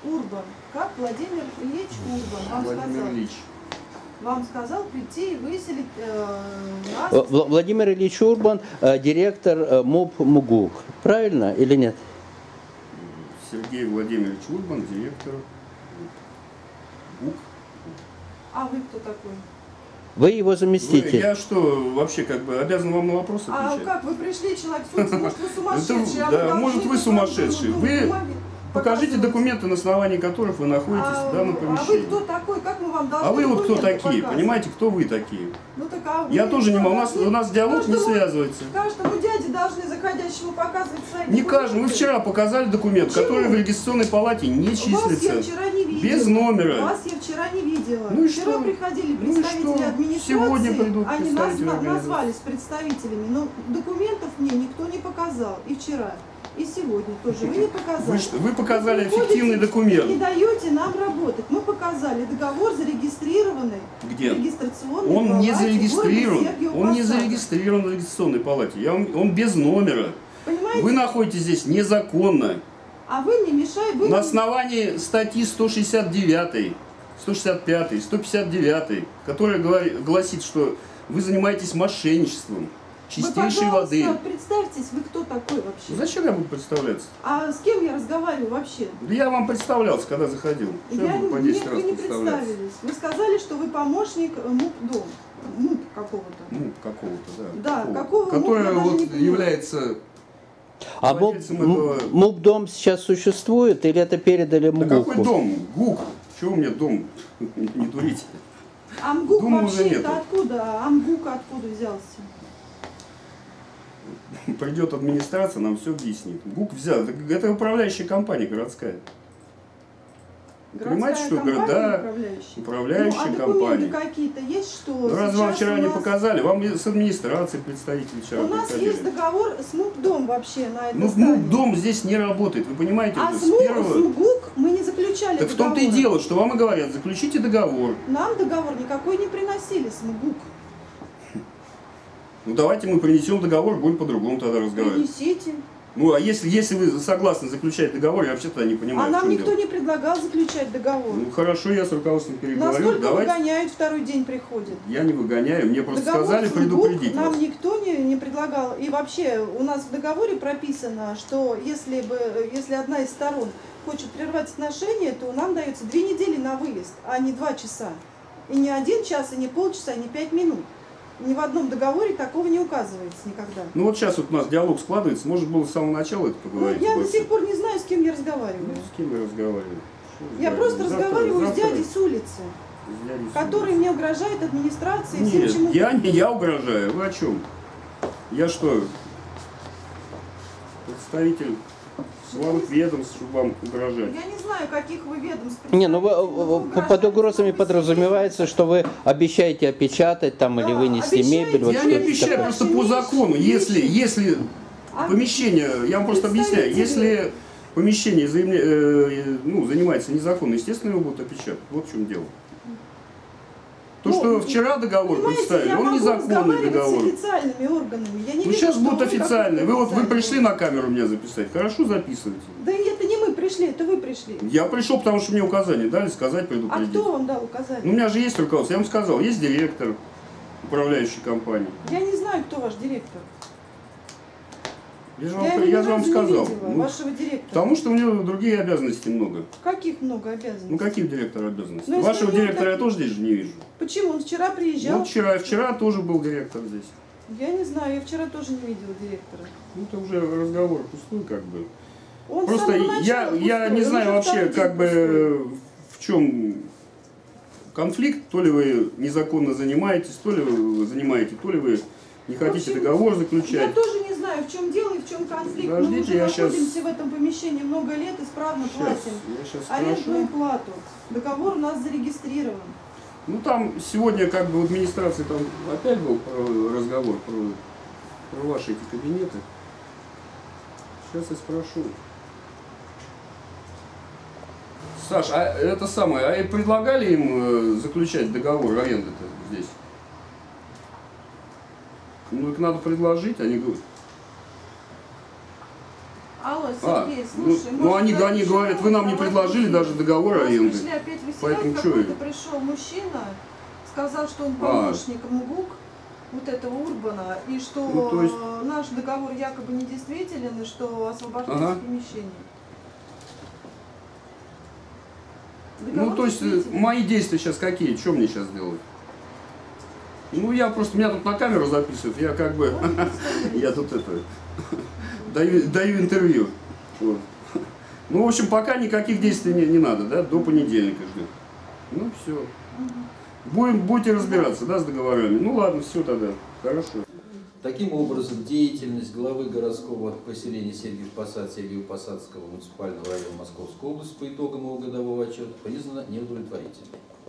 Урбан. Как Владимир Ильич Урбан вам сказал прийти и выселить нас. Владимир Ильич Урбан, директор МУП МУГУК. Правильно или нет? Сергей Владимирович Урбан, директор МУГУК. А вы кто такой? Вы его заместитель. Я что, вообще как бы обязан вам на вопросы отвечать? А как вы пришли, человек, может вы сумасшедший? Да, может вы сумасшедший. Вы покажите документы, на основании которых вы находитесь в данном помещении. А вы кто такой? Как мы вам должны А вы вот кто такие? показывать? Понимаете, кто вы такие? Ну, так, а вы Я тоже не могу. У нас диалог не каждому- связывается. Каждому дяде должны заходящему показывать свои Не документы. каждому. Вы вчера показали документ, Почему? который в регистрационной палате не Вас я числится. вчера не видела. Без номера. Вас я вчера не видела. Ну и вчера что? приходили Ну и представители что? администрации. Сегодня придут Они представители организации. назвались представителями, но документов мне никто не показал. И вчера, и сегодня тоже. Вы не показали. Вы показали Вы приходите эффективный и документ. не даете нам работать. Мы показали договор зарегистрированный. Где? В регистрационной Он не палате зарегистрирован. города Сергиева Он не Посада. зарегистрирован в регистрационной палате. Он без номера. Понимаете? Вы находитесь здесь незаконно. А вы мне мешаете. На основании статьи 169, 165, 159, которая гласит, что вы занимаетесь мошенничеством чистейшей вы, воды. пожалуйста, представьтесь, вы кто такой вообще? Зачем я буду представляться? А с кем я разговариваю вообще? Да я вам представлялся, когда заходил. Что я буду по 10 раз вы не представляться? представились. Вы сказали, что вы помощник МУП-дом. МУП какого-то. Ну, какого-то, да. Да, какого Которая МУП, я даже вот не понимаю. является... А владельцем этого- МУП-дом сейчас существует или это передали Да МУГУКу? какой дом? ГУК. Чего у меня дом? Не дурите. АМГУК Дома уже вообще нету. это откуда? А АМГУК откуда взялся? Придет администрация, нам все объяснит. ГУК взял. Это управляющая компания городская. Понимаете, что компания да, управляющая? управляющая Ну, а документы компания. какие-то есть, что Ну, разве вам сейчас вчера у не нас- показали? Вам с администрацией представители вчера У нас приходили. есть договор с МУП-дом вообще на это Ну, здание. дом здесь не работает, вы понимаете, А это с с первого... МУГУК мы не заключали Так в том-то и договора. дело, что вам и говорят, заключите договор. Нам договор никакой не приносили с МУГУК. Ну давайте мы принесем договор, будем по-другому тогда разговаривать. Принесите. Ну а если вы согласны заключать договор, я вообще-то не понимаю, А в нам чем никто дело. не предлагал заключать договор. Ну хорошо, я с руководством переговорю. Нас только Давайте. выгоняют, второй день приходят. Я не выгоняю, мне просто Договор сказали с МУГУК предупредить вас. нам никто не предлагал. И вообще у нас в договоре прописано, что если одна из сторон хочет прервать отношения, то нам дается 2 недели на выезд, а не 2 часа. И не 1 час, и не полчаса, и не 5 минут. Ни в одном договоре такого не указывается никогда. Ну вот сейчас вот у нас диалог складывается, может было с самого начала это Ну, поговорить. я до больше. сих пор не знаю, с кем я разговариваю. Ну, с кем вы разговариваете? Я просто разговариваю с дядей с улицы, с дядей с который улицы. мне угрожает администрацией, всем Нет, чему. я угрожаю. Вы о чем? Я что, представитель силовых ведомств, чтобы вам угрожать? Я не знаю, каких вы ведомств. Не, ну представляете, под но угрозами вы подразумевается, что вы обещаете опечатать там или Да, вынести обещаете. мебель. Вот Я что не это обещаю, такое. просто по закону, если А помещение, я вам просто объясняю, представители- если помещение занимается незаконно, естественно, его будут опечатать. Вот в чем дело. То, Ну, что вчера договор понимаете, представили, я он могу незаконный разговаривать договор. с официальными органами. Я не Ну вижу, сейчас что будут вы официальные. какой-то Вы официальный. пришли на камеру меня записать. Хорошо, записывайте. Да и это не мы пришли, это вы пришли. Я пришел, потому что мне указания дали сказать, А предупредить. кто вам дал Ну, указания? у меня же есть руководство. Я вам сказал, есть директор управляющей компании. Я не знаю, кто ваш директор. Я же Я вам, его ни я же вам разу не сказал. видела, Ну, вашего директора. потому что у него другие обязанности много. Каких много обязанностей? Ну какие у директора обязанности? Ну, если Вашего у него директора я такие- тоже здесь же не вижу. Почему? Он вчера приезжал. Ну вчера тоже был директор здесь. Я не знаю, я вчера тоже не видела директора. Ну это уже разговор пустой как бы. Он с Просто самого я начала не пустой, он знаю уже вообще второй как день бы в чем конфликт. То ли вы незаконно занимаетесь, то ли вы занимаете, то ли вы не хотите общем, договор пустой. Я заключать. тоже не знаю, в чем дело и в чем конфликт. Мы Подождите, уже я щас- находимся в этом помещении много лет, исправно платим Я сейчас арендную спрошу. плату. Договор у нас зарегистрирован. Ну там сегодня как бы в администрации там опять был разговор про ваши эти кабинеты. Сейчас я спрошу. Саш, а это самое, а и предлагали им заключать договор аренды-то здесь? Ну их надо предложить, они говорят. Алло, Сергей, слушай, ну они говорят, вы нам не предложили даже договор аренды. Пришли опять Поэтому выселять, что какой-то это? пришел мужчина, сказал, что он помощник МГУК, вот этого Урбана, и что Ну, то есть... наш договор якобы недействителен, и что освобождается помещение. Договор Ну, то есть, мои действия сейчас какие? Что мне сейчас делать? Ну, я просто, меня тут на камеру записывают, я как бы, я тут это, даю интервью. Вот. Ну, в общем, пока никаких действий не надо, да, до понедельника ждем. Ну, все. Будете разбираться, да, с договорами? Ну, ладно, все тогда, хорошо. Таким образом, деятельность главы городского поселения Сергиев-Посадского муниципального района Московской области по итогам его годового отчета признана неудовлетворительной.